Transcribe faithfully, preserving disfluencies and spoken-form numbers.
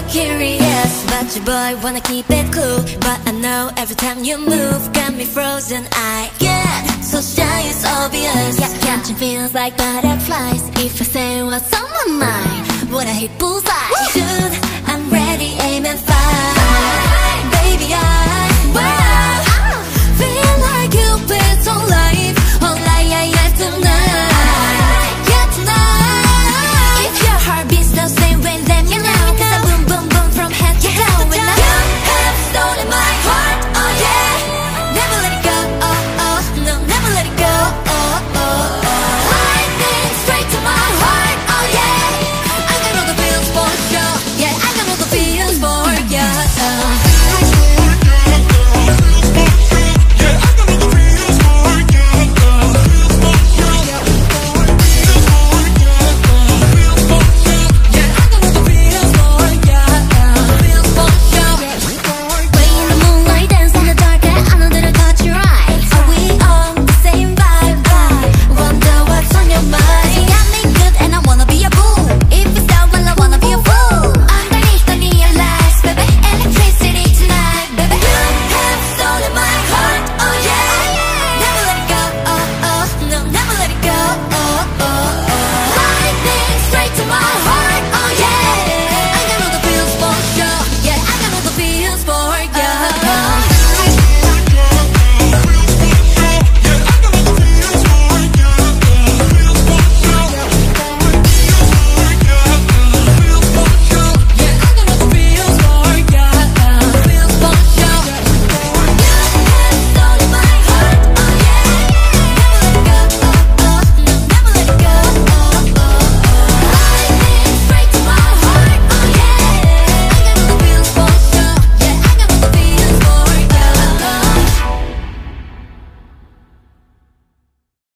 Curious about your boy, wanna keep it cool, but I know every time you move got me frozen. I get so shy, it's obvious. Yeah, catching feels like butterflies. If I say what's on my mind, would I hit bullseye?